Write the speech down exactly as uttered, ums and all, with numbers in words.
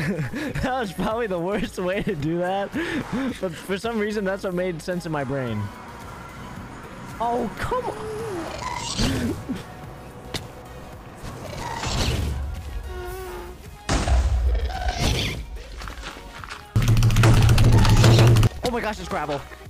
That was probably the worst way to do that. But for some reason, that's what made sense in my brain. Oh, come on. Oh my gosh, it's gravel.